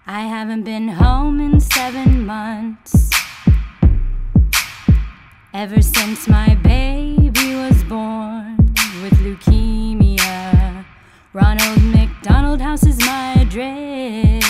I haven't been home in 7 months, ever since my baby was born with leukemia. Ronald McDonald House is my address,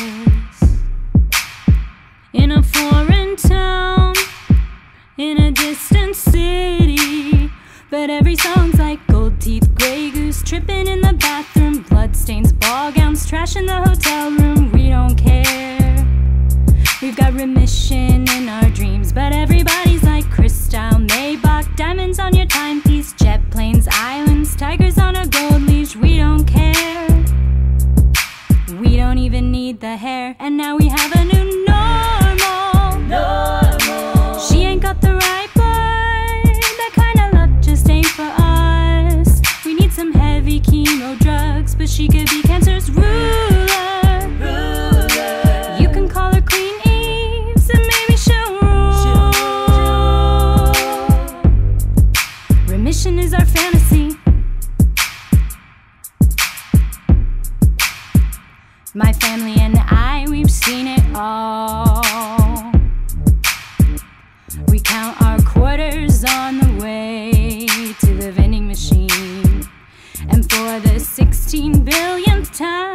in a foreign town, in a distant city. But every song's like gold teeth, gray goose, tripping in the bathroom, bloodstains, ball gowns, trash in the hotel room. We don't care. We've got remission in our dreams, but everybody's like crystal, Maybach, diamonds on your timepiece, jet planes, islands, tigers on a gold leash. We don't care. We don't even need the hair, and now we have a new normal. She ain't got the right boy. That kind of luck just ain't for us. We need some heavy chemo drugs, but she could be cancer's ruler. You can call her Queen Eves, and maybe she'll rule. Remission is our fantasy. My family and I, we've seen it all. We count our quarters on the way to the vending machine, and for the 16 billionth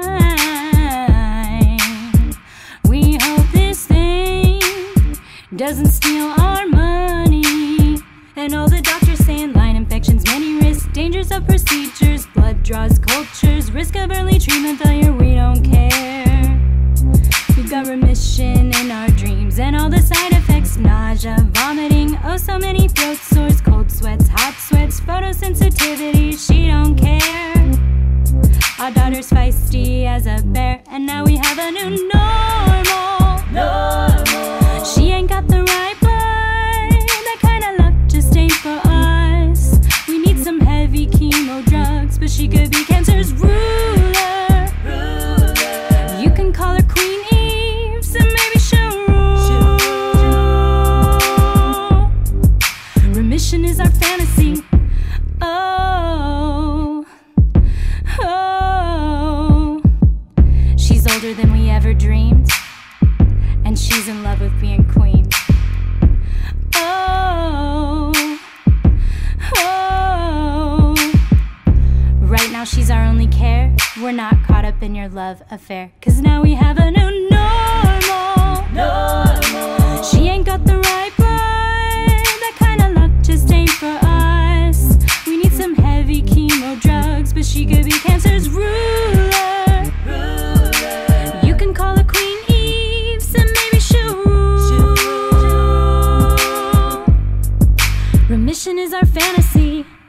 time, we hope this thing doesn't steal our money. And all the doctors saying line infections, many risks, dangers of procedures, blood draws, cultures, risk of early treatment failure. We don't care. We've got remission in our dreams, and all the side effects, nausea, vomiting, oh so many throat sores, cold sweats, hot sweats, photosensitivity. She don't care. Our daughter's feisty as a bear, and now we have a new normal. She ain't got the right boy. That kind of luck just ain't for us. We need some heavy chemo drugs, but she could be cancer's ruler. You can call her Queen Eves, and maybe she'll rule. Remission is our fantasy. Oh, oh. She's older than we ever dreamed, and she's in love with being queen. Oh, oh. Right now she's our only care. We're not caught up in your love affair, 'cause now we have a new normal. She ain't got the right boy. That kind of luck just ain't for us. We need some heavy chemo drugs, but she could be cancer's ruler. You can call her Queen Eves, and maybe she'll rule. Remission is our fantasy.